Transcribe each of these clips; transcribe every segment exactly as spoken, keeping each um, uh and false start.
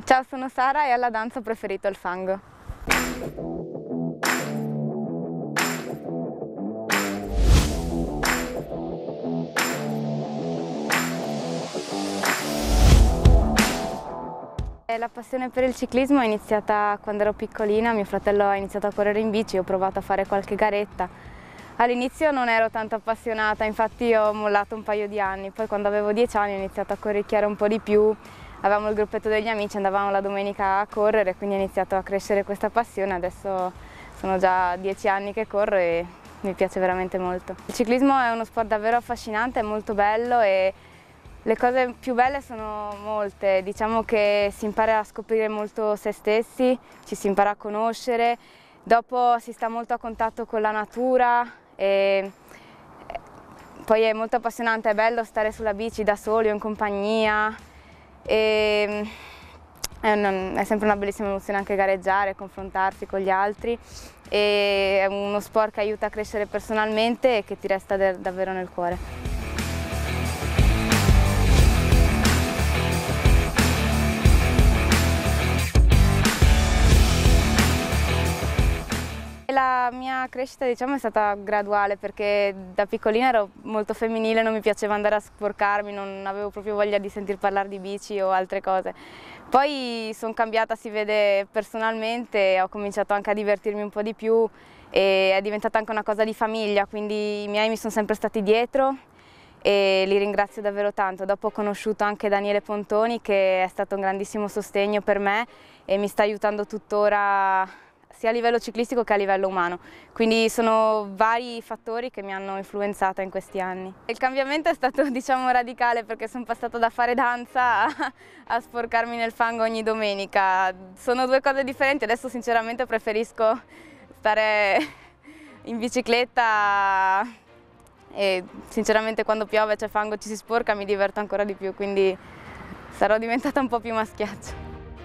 Ciao, sono Sara e alla danza ho preferito il fango. La passione per il ciclismo è iniziata quando ero piccolina, mio fratello ha iniziato a correre in bici, ho provato a fare qualche garetta. All'inizio non ero tanto appassionata, infatti ho mollato un paio di anni, poi quando avevo dieci anni ho iniziato a corricchiare un po' di più, avevamo il gruppetto degli amici, andavamo la domenica a correre, quindi ho iniziato a crescere questa passione, adesso sono già dieci anni che corro e mi piace veramente molto. Il ciclismo è uno sport davvero affascinante, è molto bello e le cose più belle sono molte, diciamo che si impara a scoprire molto se stessi, ci si impara a conoscere, dopo si sta molto a contatto con la natura e poi è molto appassionante, è bello stare sulla bici da soli o in compagnia e è, un, è sempre una bellissima emozione anche gareggiare, confrontarsi con gli altri e è uno sport che aiuta a crescere personalmente e che ti resta davvero nel cuore. La mia crescita, diciamo, è stata graduale perché da piccolina ero molto femminile, non mi piaceva andare a sporcarmi, non avevo proprio voglia di sentir parlare di bici o altre cose. Poi sono cambiata, si vede personalmente, ho cominciato anche a divertirmi un po' di più e è diventata anche una cosa di famiglia, quindi i miei mi sono sempre stati dietro e li ringrazio davvero tanto. Dopo ho conosciuto anche Daniele Pontoni che è stato un grandissimo sostegno per me e mi sta aiutando tuttora sia a livello ciclistico che a livello umano, quindi sono vari fattori che mi hanno influenzata in questi anni. Il cambiamento è stato, diciamo, radicale perché sono passata da fare danza a, a sporcarmi nel fango ogni domenica. Sono due cose differenti, adesso sinceramente preferisco stare in bicicletta e sinceramente quando piove c'è fango, ci si sporca, mi diverto ancora di più, quindi sarò diventata un po' più maschiaccia.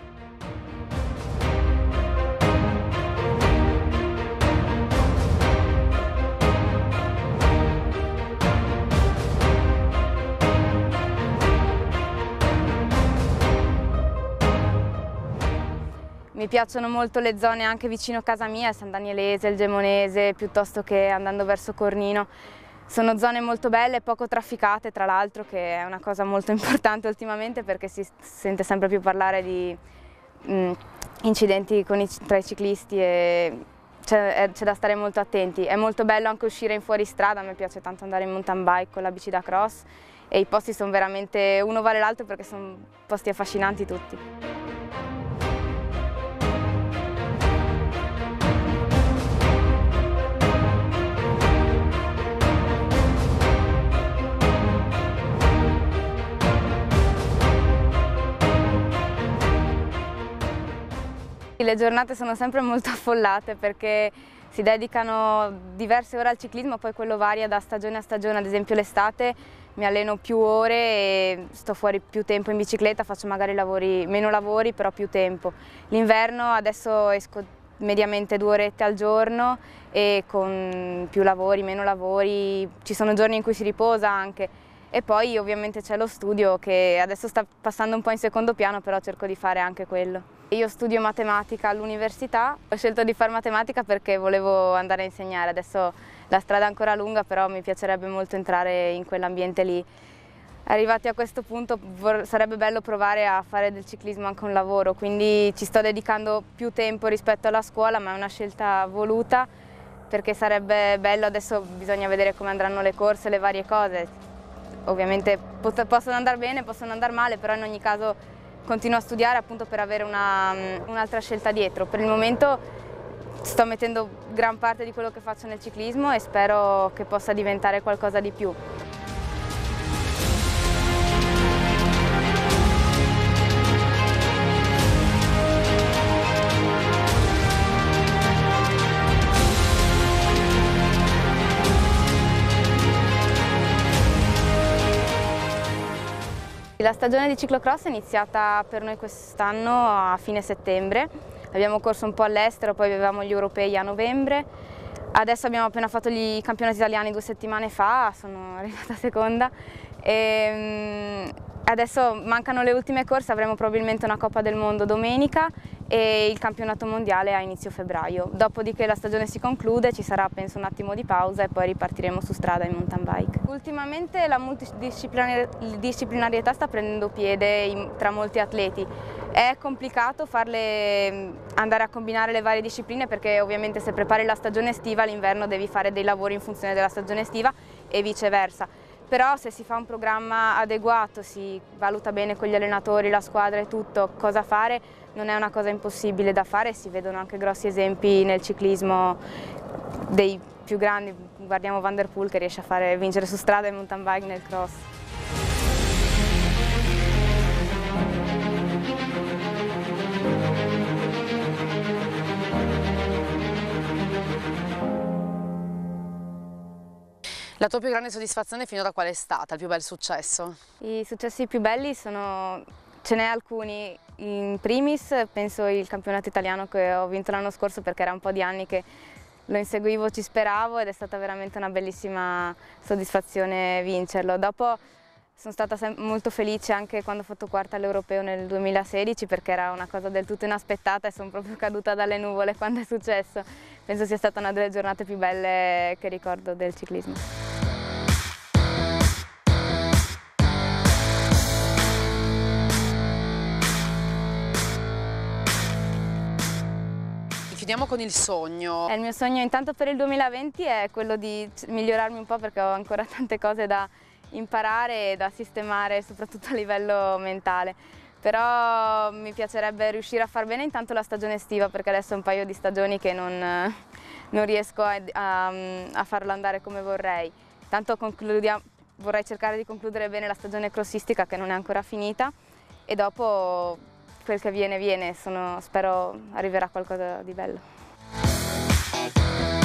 Mi piacciono molto le zone anche vicino a casa mia, San Danielese, il Gemonese, piuttosto che andando verso Cornino. Sono zone molto belle, poco trafficate tra l'altro, che è una cosa molto importante ultimamente perché si sente sempre più parlare di mh, incidenti con i, tra i ciclisti e c'è da stare molto attenti. È molto bello anche uscire in fuoristrada, a me piace tanto andare in mountain bike con la bici da cross e i posti sono veramente, uno vale l'altro perché sono posti affascinanti tutti. Le giornate sono sempre molto affollate perché si dedicano diverse ore al ciclismo, poi quello varia da stagione a stagione, ad esempio l'estate mi alleno più ore e sto fuori più tempo in bicicletta, faccio magari lavori, meno lavori però più tempo. L'inverno adesso esco mediamente due orette al giorno e con più lavori, meno lavori, ci sono giorni in cui si riposa anche. E poi ovviamente c'è lo studio che adesso sta passando un po' in secondo piano, però cerco di fare anche quello. Io studio matematica all'università, ho scelto di fare matematica perché volevo andare a insegnare, adesso la strada è ancora lunga però mi piacerebbe molto entrare in quell'ambiente lì. Arrivati a questo punto sarebbe bello provare a fare del ciclismo anche un lavoro, quindi ci sto dedicando più tempo rispetto alla scuola, ma è una scelta voluta perché sarebbe bello, adesso bisogna vedere come andranno le corse, le varie cose. Ovviamente possono andare bene, possono andare male, però in ogni caso continuo a studiare appunto per avere un'altra scelta dietro. Per il momento sto mettendo gran parte di quello che faccio nel ciclismo e spero che possa diventare qualcosa di più. La stagione di ciclocross è iniziata per noi quest'anno a fine settembre, abbiamo corso un po' all'estero, poi avevamo gli europei a novembre, adesso abbiamo appena fatto i campionati italiani due settimane fa, sono arrivata seconda e Adesso mancano le ultime corse, avremo probabilmente una Coppa del Mondo domenica e il campionato mondiale a inizio febbraio. Dopodiché la stagione si conclude, ci sarà penso un attimo di pausa e poi ripartiremo su strada in mountain bike. Ultimamente la multidisciplinarietà sta prendendo piede in, tra molti atleti. È complicato farle andare a combinare le varie discipline perché ovviamente se prepari la stagione estiva l'inverno devi fare dei lavori in funzione della stagione estiva e viceversa. Però se si fa un programma adeguato, si valuta bene con gli allenatori, la squadra e tutto cosa fare, non è una cosa impossibile da fare, si vedono anche grossi esempi nel ciclismo dei più grandi, guardiamo Van der Poel che riesce a fare, vincere su strada e mountain bike nel cross. La tua più grande soddisfazione finora qual è stata? Il più bel successo? I successi più belli sono, ce n'è alcuni, in primis penso il campionato italiano che ho vinto l'anno scorso perché era un po' di anni che lo inseguivo, ci speravo ed è stata veramente una bellissima soddisfazione vincerlo. Dopo sono stata molto felice anche quando ho fatto quarta all'Europeo nel duemilasedici perché era una cosa del tutto inaspettata e sono proprio caduta dalle nuvole quando è successo. Penso sia stata una delle giornate più belle che ricordo del ciclismo. Chiudiamo con il sogno. Il mio sogno intanto per il duemilaventi è quello di migliorarmi un po' perché ho ancora tante cose da imparare e da sistemare, soprattutto a livello mentale. Però mi piacerebbe riuscire a far bene intanto la stagione estiva perché adesso è un paio di stagioni che non, non riesco a, a, a farlo andare come vorrei. Tanto vorrei cercare di concludere bene la stagione crossistica che non è ancora finita e dopo quel che viene viene, sono, spero arriverà qualcosa di bello.